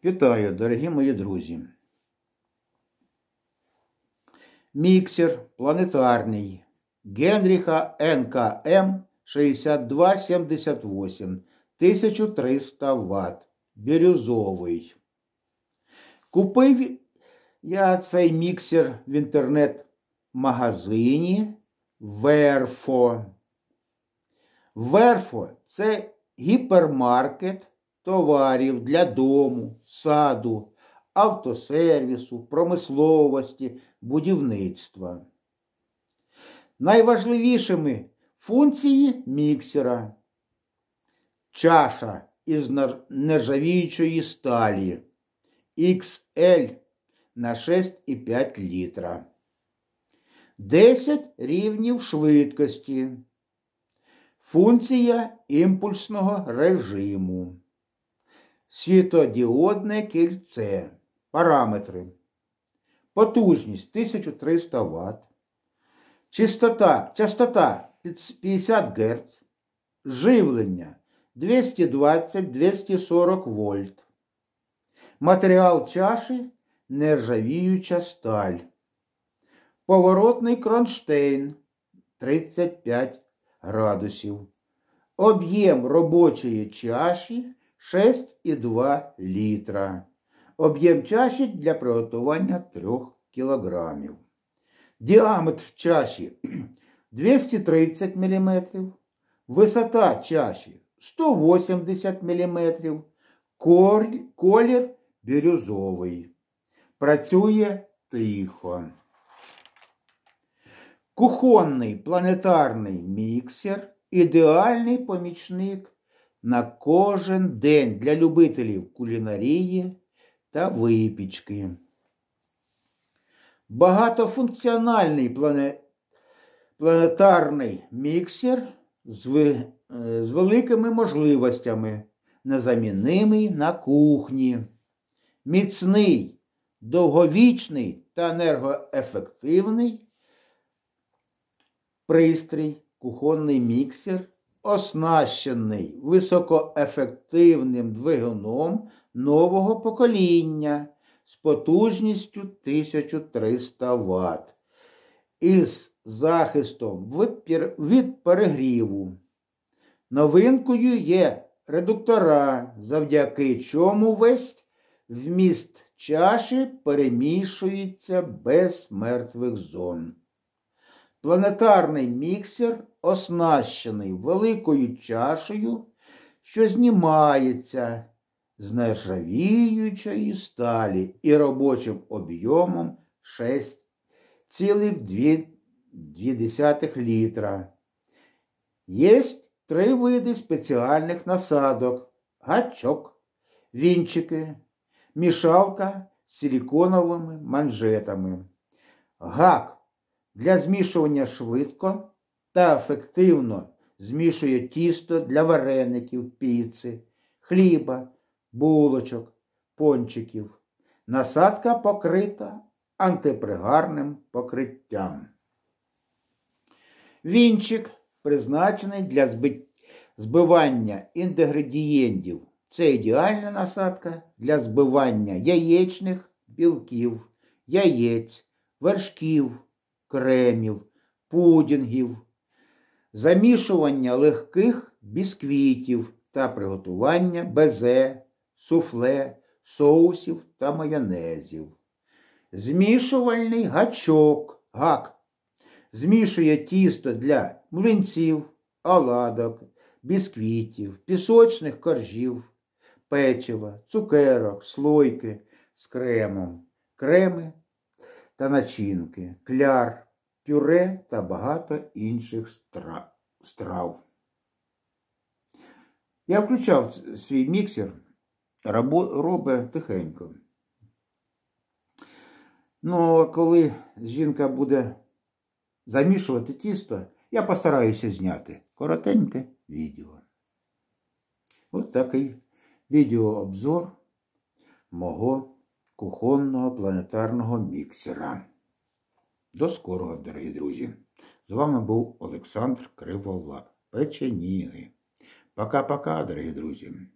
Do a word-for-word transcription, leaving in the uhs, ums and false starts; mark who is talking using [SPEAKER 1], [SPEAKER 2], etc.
[SPEAKER 1] Вітаю, дорогі мої друзі. Міксер планетарний Генріха Ен Ка Ем шістдесят два сімдесят вісім, тисяча триста ватт, бірюзовий. Купив я цей міксер в інтернет-магазині Верфо. Верфо – це гіпермаркет товарів для дому, саду, автосервісу, промисловості, будівництва. Найважливішими функції міксера: чаша із нержавіючої сталі ікс ель на шість і п'ять літра, десять рівнів швидкості, функція імпульсного режиму, світодіодне кільце, параметри: потужність тисяча триста ватт, частота, частота п'ятдесят герц, живлення двісті двадцять - двісті сорок вольт, матеріал чаші нержавіюча сталь, поворотний кронштейн тридцять п'ять градусів, об'єм робочої чаші шість і два літра, об'єм чаші для приготування трьох кілограмів, діаметр чаші двісті тридцять міліметрів, висота чаші сто вісімдесят міліметрів, колір бірюзовий. Працює тихо. Кухонний планетарний міксер – ідеальний помічник на кожен день для любителів кулінарії та випічки. Багатофункціональний планетарний міксер з великими можливостями, незамінний на кухні. Міцний, довговічний та енергоефективний пристрій, кухонний міксер, оснащений високоефективним двигуном нового покоління з потужністю тисяча триста ватт із захистом від перегріву. Новинкою є редуктора, завдяки чому весь вміст чаші перемішується без мертвих зон. Планетарний міксер оснащений великою чашею, що знімається з нержавіючої сталі і робочим об'ємом шість цілих дві десятих літра. Є три види спеціальних насадок: гачок, вінчики, мішалка з силіконовими манжетами. Гак для змішування швидко та ефективно змішує тісто для вареників, піци, хліба, булочок, пончиків. Насадка покрита антипригарним покриттям. Вінчик призначений для збивання інгредієнтів. Це ідеальна насадка для збивання яєчних білків, яєць, вершків, кремів, пудінгів, замішування легких бісквітів та приготування безе, суфле, соусів та майонезів. Змішувальний гачок, гак, змішує тісто для млинців, оладок, бісквітів, пісочних коржів, печива, цукерок, слойки з кремом, креми та начинки, кляр, пюре та багато інших страв. Я включав свій міксер, робить тихенько. Ну, а коли жінка буде замішувати тісто, я постараюся зняти коротеньке відео. Ось такий відеообзор мого кухонного планетарного міксера. До скорого, дорогі друзі. З вами був Олександр Криволап. Печеніги. Пока-пока, дорогі друзі.